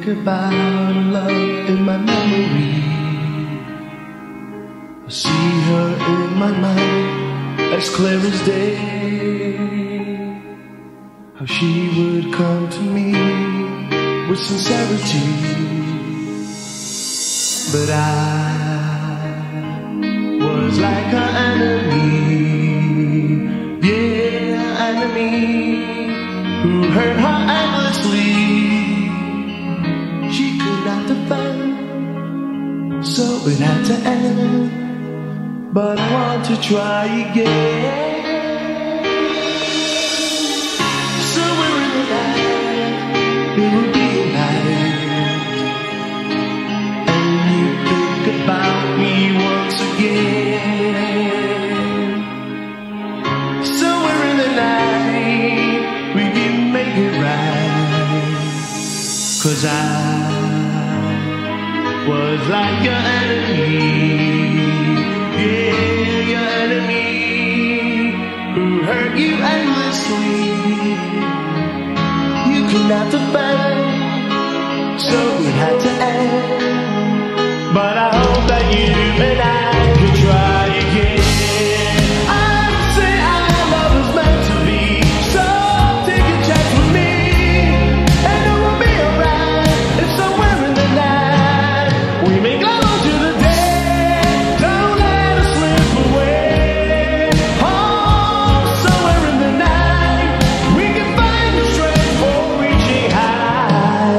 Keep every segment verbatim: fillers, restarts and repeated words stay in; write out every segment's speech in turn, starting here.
think about love in my memory. I see her in my mind as clear as day. How she would come to me with sincerity. But I was like her enemy. Yeah, enemy who hurt her endlessly. She could not defend, so it had to end. But I want to try again. So we're in the night, it will be a night, and you think about me once again. So we're in the night, we can make it right. Cause I was like your enemy. Yeah, your enemy who hurt you endlessly. You could not defend, so it had to end. But I hope that you and I could try again. I say our love is meant to be, so take a chance with me, and it will be alright. If somewhere in the night we make love to the day, don't let us slip away. Oh, somewhere in the night we can find the strength for reaching high.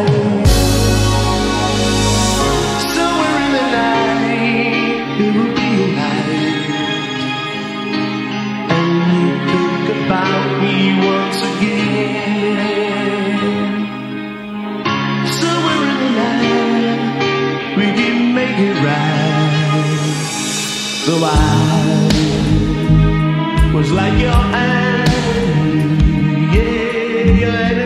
Somewhere in the night it will be a night, and you think about me once again. Somewhere in the night we can make it right. So I was like your enemy, yeah, your enemy.